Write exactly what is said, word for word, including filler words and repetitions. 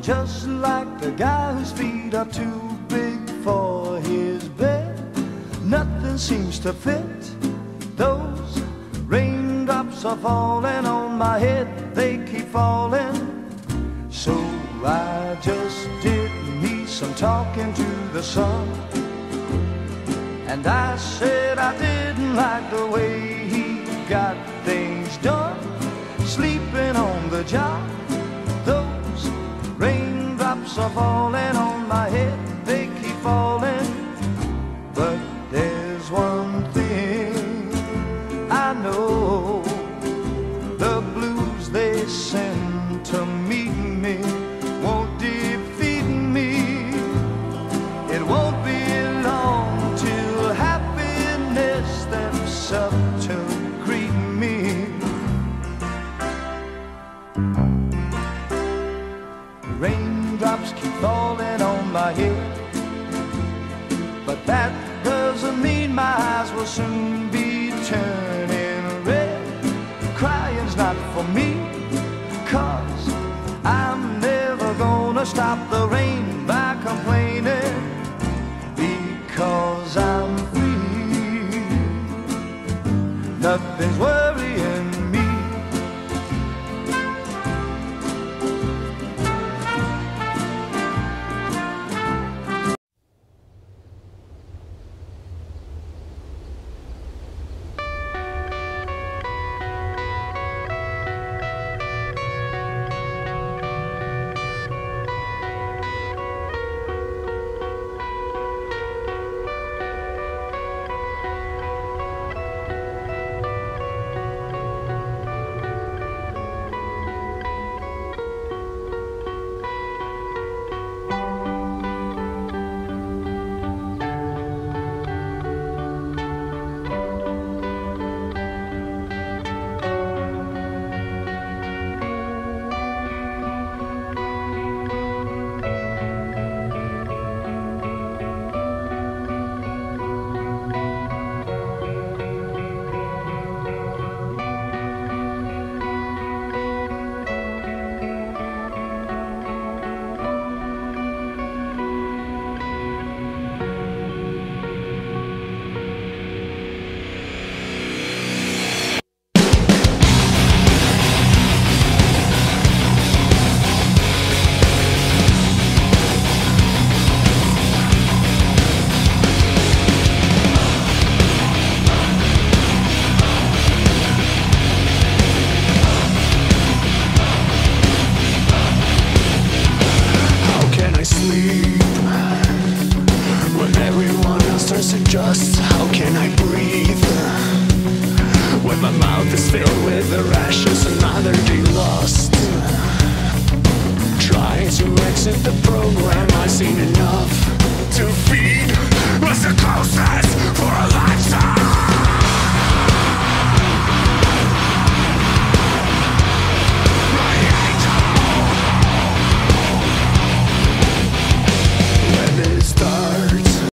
just like the guy whose feet are too big for his bed. Nothing seems to fit. Those raindrops are falling on my head, they keep falling. So I just did me some talking to the sun, and I said I didn't like the way he got things done, sleeping on the job. Those raindrops are falling on my head, they keep falling. But there's one thing I know, the blues they send to meet me won't defeat me. It won't be long till happiness steps up to greet me. Raindrops keep falling on my head, but that doesn't mean my eyes will soon be turning red. Crying's not for me, 'cause I'm never gonna stop the rain by complaining, because I'm free. Nothing's worth